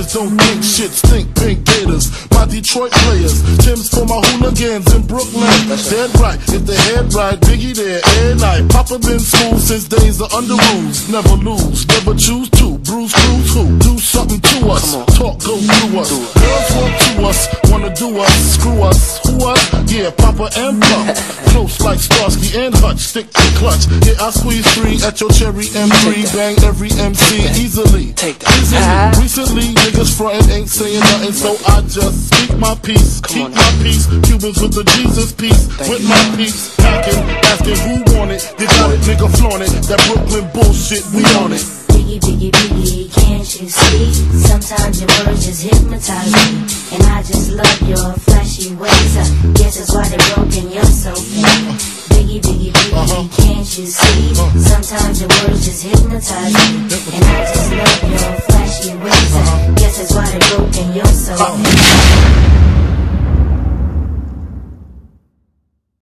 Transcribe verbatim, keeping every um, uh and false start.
niggas don't think shit, stink pink gators. My Detroit players, Tim's for my hooligans in Brooklyn. Dead right, if they head right, Biggie there, air night. Papa been smooth since days of under rules. Never lose, never choose to. Bruise, cruise, who? Do something to us. Talk, go through us. Girls want to us, wanna do us. Screw us, who us? Yeah, Papa and Pup. Close like Starsky and Hutch, stick to clutch. Yeah, I squeeze three at your cherry M three. Bang every M C easily. Easily. Recently, niggas frontin' ain't saying nothing, so I just speak my peace. Keep my peace. Cubans with the Jesus peace. With my peace. Packing, asking who want it. You got it, nigga, flaunt it. That Brooklyn bullshit, we on it. Biggie, biggie, biggie, can't you see? Sometimes your words just hypnotize me, and I just love your flashy ways. I guess that's why they're broken, you're so fake. Biggie, biggie, biggie, uh-huh. Can't you see? Uh-huh. Sometimes your words just hypnotize me, and I just love your flashy ways. I guess that's why they're broken, you're so fake.